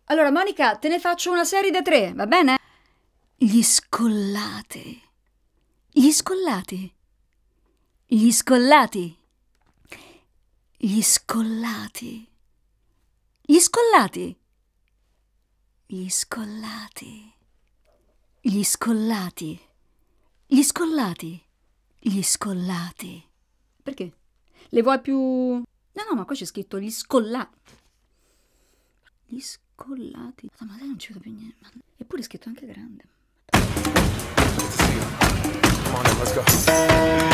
Allora, Monica, te ne faccio una serie da 3, va bene? Gli scollati. Gli scollati. Gli scollati. Gli scollati. Gli scollati. Gli scollati. Gli scollati. Gli scollati. Gli scollati. Perché? Le vuoi più... No, ma qua c'è scritto gli scollati. Gli scollati. Ma dai, non ci vedo più niente. Eppure è scritto anche grande. Come on, let's go.